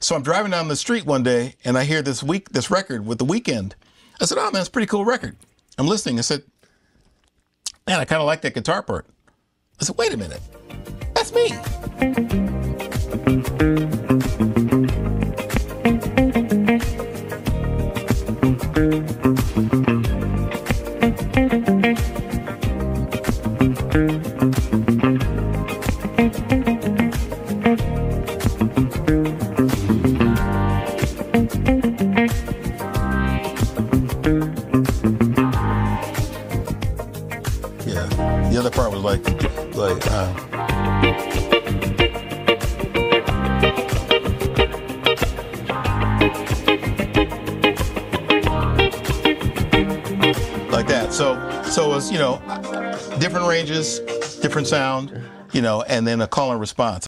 So I'm driving down the street one day and I hear this record with The Weeknd. I said, oh man, it's a pretty cool record. I'm listening. I said, man, I kind of like that guitar part. I said, wait a minute, that's me. Yeah, the other part was like that. So it was, different ranges, different sound, and then a call and response.